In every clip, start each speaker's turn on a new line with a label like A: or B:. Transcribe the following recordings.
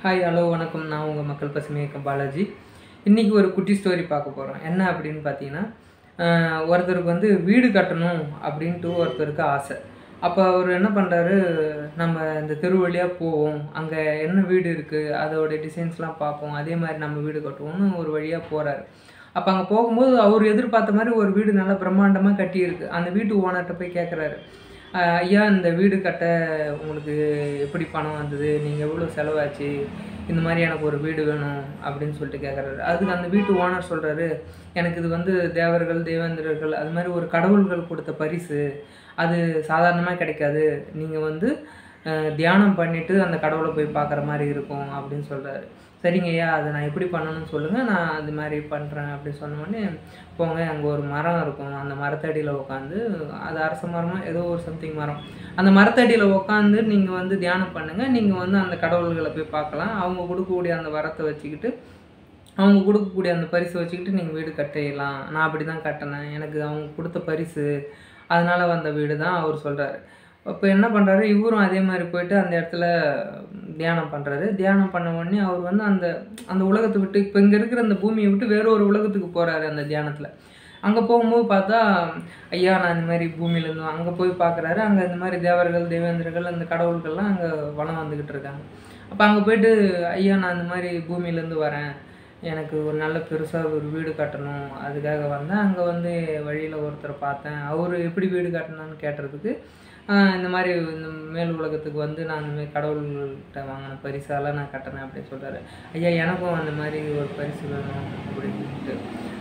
A: Hi hello வணக்கம். நான் உங்கள் மக்கள் பசுமை இயக்கம் பாலாஜி. இன்றைக்கி ஒரு குட்டி ஸ்டோரி பார்க்க போகிறோம். என்ன அப்படின்னு பார்த்தீங்கன்னா, ஒருத்தருக்கு வந்து வீடு கட்டணும் அப்படின்ட்டு ஒருத்தருக்கு ஆசை. அப்போ அவர் என்ன பண்ணுறாரு, நம்ம இந்த தெரு வழியாக போவோம், அங்கே என்ன வீடு இருக்குது அதோடைய டிசைன்ஸ்லாம் பார்ப்போம், அதே மாதிரி நம்ம வீடு கட்டுவோம்னு ஒரு வழியாக போகிறாரு. அப்போ அங்கே போகும்போது அவர் எதிர்பார்த்த மாதிரி ஒரு வீடு நல்லா பிரம்மாண்டமாக கட்டியிருக்கு. அந்த வீட்டு ஓனர்கிட்ட போய் கேட்குறாரு, ஐயா இந்த வீடு கட்ட உங்களுக்கு எப்படி பணம் வந்தது, நீங்கள் எவ்வளோ செலவாச்சு, இந்த மாதிரி எனக்கு ஒரு வீடு வேணும் அப்படின்னு சொல்லிட்டு கேட்குறாரு. அதுக்கு அந்த வீட்டு ஓனர் சொல்கிறாரு, எனக்கு இது வந்து தேவர்கள் தேவேந்திரர்கள் அது மாதிரி ஒரு கடவுள்கள் கொடுத்த பரிசு, அது சாதாரணமாக கிடைக்காது, நீங்கள் வந்து தியானம் பண்ணிவிட்டு அந்த கடவுளை போய் பார்க்குற மாதிரி இருக்கும் அப்படின்னு சொல்கிறாரு. சரிங்க ஐயா, அதை நான் எப்படி பண்ணணும்னு சொல்லுங்கள், நான் அது மாதிரி பண்ணுறேன் அப்படின்னு சொன்னோடனே, போங்க அங்கே ஒரு மரம் இருக்கும், அந்த மரத்தடியில் உட்காந்து, அது அரச மரமாக ஏதோ ஒரு சம்திங் மரம், அந்த மரத்தடியில் உட்காந்து நீங்கள் வந்து தியானம் பண்ணுங்கள், நீங்கள் வந்து அந்த கடவுள்களை போய் பார்க்கலாம், அவங்க கொடுக்கக்கூடிய அந்த வரத்தை வச்சுக்கிட்டு, அவங்க கொடுக்கக்கூடிய அந்த பரிசை வச்சுக்கிட்டு நீங்கள் வீடு கட்டிடலாம். நான் அப்படி தான் கட்டினேன், எனக்கு அவங்க கொடுத்த பரிசு, அதனால் வந்த வீடு தான் அவர் சொல்கிறாரு. அப்போ என்ன பண்ணுறாரு, இவரும் அதே மாதிரி போயிட்டு அந்த இடத்துல தியானம் பண்ணுறாரு. தியானம் பண்ண உடனே அவர் வந்து அந்த அந்த உலகத்தை விட்டு, இப்போ இங்கே இருக்கிற அந்த பூமியை விட்டு வேற ஒரு உலகத்துக்கு போகிறாரு அந்த தியானத்தில். அங்கே போகும்போது பார்த்தா, ஐயா நான் இந்த மாதிரி பூமியிலேருந்து அங்கே போய் பார்க்குறாரு, அங்கே இந்த மாதிரி தேவர்கள் தேவேந்திரர்கள் அந்த கடவுள்கள்லாம் அங்கே வனம் வந்துக்கிட்டு இருக்காங்க. அப்போ அங்கே போய்ட்டு, ஐயா நான் இந்த மாதிரி பூமியிலேருந்து வரேன், எனக்கு ஒரு நல்ல பெருசாக ஒரு வீடு கட்டணும், அதுக்காக வந்தேன், அங்கே வந்து வழியில் ஒருத்தரை பார்த்தேன், அவர் எப்படி வீடு கட்டினான்னு கேட்டுறதுக்கு, இந்த மாதிரி இந்த மேல் உலகத்துக்கு வந்து நான் இந்த மாதிரி கடவுள்கிட்ட வாங்கின பரிசால் நான் கட்டினேன் அப்படின்னு சொல்கிறாரு. ஐயா எனக்கும் அந்த மாதிரி ஒரு பரிசு வேணும் அப்படின்ட்டு,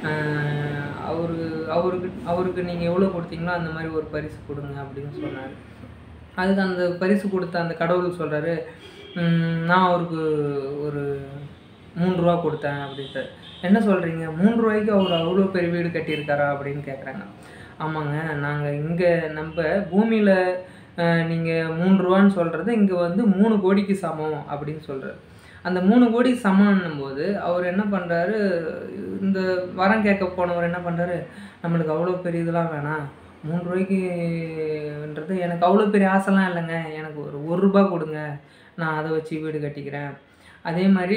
A: அவருக்கு நீங்கள் எவ்வளோ கொடுத்தீங்களோ அந்த மாதிரி ஒரு பரிசு கொடுங்க அப்படின்னு சொன்னார். அதுக்கு அந்த பரிசு கொடுத்த அந்த கடவுள் சொல்கிறாரு, நான் அவருக்கு ஒரு 3 ரூபா கொடுத்தேன் அப்படின்ட்டு. என்ன சொல்கிறீங்க, 3 ரூபாய்க்கு அவர் அவ்வளோ பெரிய வீடு கட்டியிருக்காரா அப்படின்னு கேட்குறாங்க. ஆமாங்க, நாங்கள் இங்கே நம்ம பூமியில் நீங்கள் 3 ரூபான்னு சொல்கிறது இங்கே வந்து 3 கோடிக்கு சமம் அப்படின்னு சொல்கிறார். அந்த 3 கோடிக்கு சமம்னும் போது அவர் என்ன பண்ணுறாரு, இந்த வரம் கேட்க போனவர் என்ன பண்ணுறாரு, நம்மளுக்கு அவ்வளோ பெரிய இதெல்லாம் வேணாம், 3 ரூபாய்க்குன்றது எனக்கு அவ்வளோ பெரிய ஆசைலாம் இல்லைங்க, எனக்கு ஒரு ரூபா கொடுங்க, நான் அதை வச்சு வீடு கட்டிக்கிறேன். அதே மாதிரி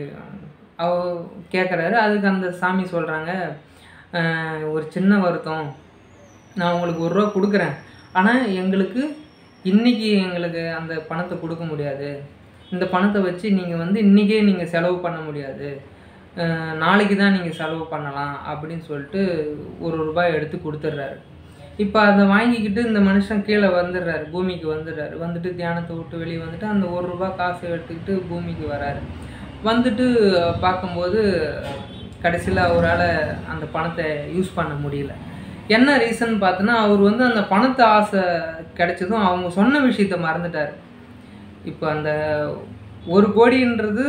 A: கேட்குறாரு. அதுக்கு அந்த சாமி சொல்கிறாங்க, ஒரு சின்ன வருத்தம், நான் உங்களுக்கு 1 ரூபா கொடுக்குறேன், ஆனால் இன்றைக்கி எங்களுக்கு அந்த பணத்தை கொடுக்க முடியாது, இந்த பணத்தை வச்சு நீங்கள் வந்து இன்றைக்கே நீங்கள் செலவு பண்ண முடியாது, நாளைக்கு தான் நீங்கள் செலவு பண்ணலாம் அப்படின்னு சொல்லிட்டு 1 ரூபாய் எடுத்து கொடுத்துட்றாரு. இப்போ அதை வாங்கிக்கிட்டு இந்த மனுஷன் கீழே வந்துடுறாரு, பூமிக்கு வந்துடுறாரு. வந்துட்டு தியானத்தை விட்டு வெளியே வந்துட்டு அந்த 1 ரூபா காசை எடுத்துக்கிட்டு பூமிக்கு வராரு. வந்துட்டு பார்க்கும்போது கடைசியில் அவரால் அந்த பணத்தை யூஸ் பண்ண முடியல. என்ன ரீசன் பார்த்தோன்னா, அவர் வந்து அந்த பணத்தை ஆசை கிடைச்சதும் அவங்க சொன்ன விஷயத்த மறந்துட்டார். இப்போ அந்த 1 கோடின்றது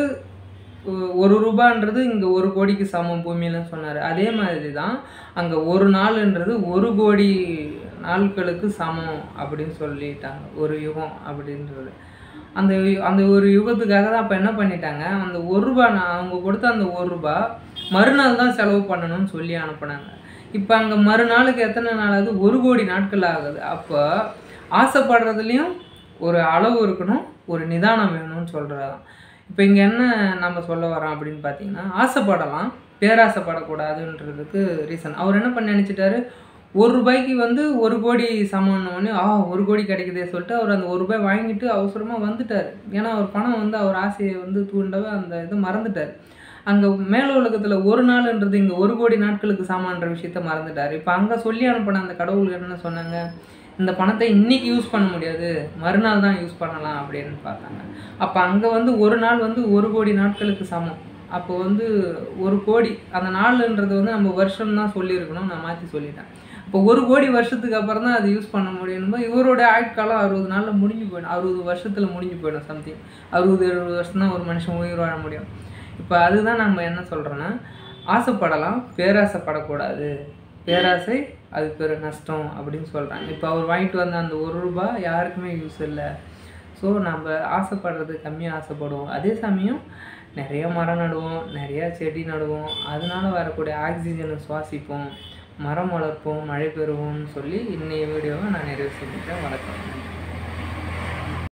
A: 1 ரூபான்றது இங்கே 1 கோடிக்கு சமம் பூமியிலன்னு சொன்னார். அதே மாதிரி தான் அங்கே ஒரு நாளுன்றது 1 கோடி நாட்களுக்கு சமம் அப்படின்னு சொல்லிட்டாங்க, ஒரு யுகம் அப்படின்றது. அந்த ஒரு யுகத்துக்காக தான் அப்போ என்ன பண்ணிட்டாங்க, அந்த 1 ரூபா அவங்க கொடுத்த அந்த 1 ரூபா மறுநாள் தான் செலவு பண்ணணும்னு சொல்லி அனுப்புனாங்க. இப்போ அங்கே மறுநாளுக்கு எத்தனை நாள் ஆகுது, 1 கோடி நாட்கள் ஆகுது. அப்போ ஆசைப்படுறதுலேயும் ஒரு அளவு இருக்கணும், ஒரு நிதானம் வேணும்னு சொல்கிறதான். இப்போ இங்கே என்ன நம்ம சொல்ல வரோம் அப்படின்னு பார்த்தீங்கன்னா, ஆசைப்படலாம், பேராசைப்படக்கூடாதுன்றதுக்கு ரீசன். அவர் என்ன பண்ண நினச்சிட்டாரு, 1 ரூபாய்க்கு வந்து 1 கோடி சமம்னோடனே 1 கோடி கிடைக்குதே சொல்லிட்டு அவர் அந்த 1 ரூபாய் வாங்கிட்டு அவசரமாக வந்துட்டார். ஏன்னா அவர் பணம் வந்து அவர் ஆசையை வந்து தூண்டவே அந்த இதை மறந்துட்டார். அங்கே மேல உலகத்தில் ஒரு நாள்ன்றது இங்கே 1 கோடி நாட்களுக்கு சமன்ற விஷயத்த மறந்துட்டார். இப்போ அங்கே சொல்லி அனுப்பின அந்த கடவுள் என்ன சொன்னாங்க, இந்த பணத்தை இன்றைக்கி யூஸ் பண்ண முடியாது, மறுநாள் தான் யூஸ் பண்ணலாம் அப்படின்னு பார்த்தாங்க. அப்போ அங்கே வந்து ஒரு நாள் வந்து 1 கோடி நாட்களுக்கு சமம். அப்போ வந்து 1 கோடி அந்த நாளுன்றது வந்து நம்ம வருஷம் தான் சொல்லியிருக்கணும், நான் மாற்றி சொல்லிட்டேன். இப்போ 1 கோடி வருஷத்துக்கு அப்புறம் தான் அது யூஸ் பண்ண முடியும். இவரோட ஆயுட்காலம் 60 நாளில் முடிஞ்சு போயிடும், 60 வருஷத்தில் முடிஞ்சு போயிடும். சம்திங் 60-70 வருஷம் தான் ஒரு மனுஷன் உயிர் வாழ முடியும். இப்போ அதுதான் நம்ம என்ன சொல்கிறோன்னா, ஆசைப்படலாம், பேராசைப்படக்கூடாது, பேராசை அது பெரு நஷ்டம் அப்படின்னு சொல்கிறாங்க. இப்போ அவர் வாங்கிட்டு வந்த அந்த 1 ரூபா யாருக்குமே யூஸ் இல்லை. ஸோ நம்ம ஆசைப்படுறது கம்மியாக ஆசைப்படுவோம், அதே சமயம் நிறைய மரம் நடுவோம், நிறையா செடி நடுவோம், அதனால வரக்கூடிய ஆக்சிஜனை சுவாசிப்போம், மரம் வளர்ப்போம், மழை பெறுவோம்னு சொல்லி இன்றைய வீடியோவை நான் நிறைவு செஞ்சுட்டேன். வணக்கம்.